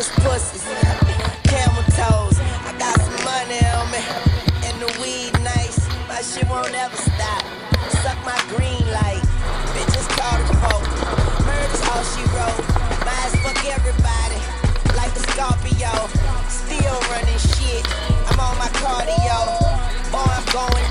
French pussies, camel toes. I got some money on me, and the weed nice. My shit won't ever stop. Suck my green light. Bitches call the pope. Murder's all she wrote. My ass fuck everybody, like a Scorpio. Still running shit. I'm on my cardio. Boy, I'm going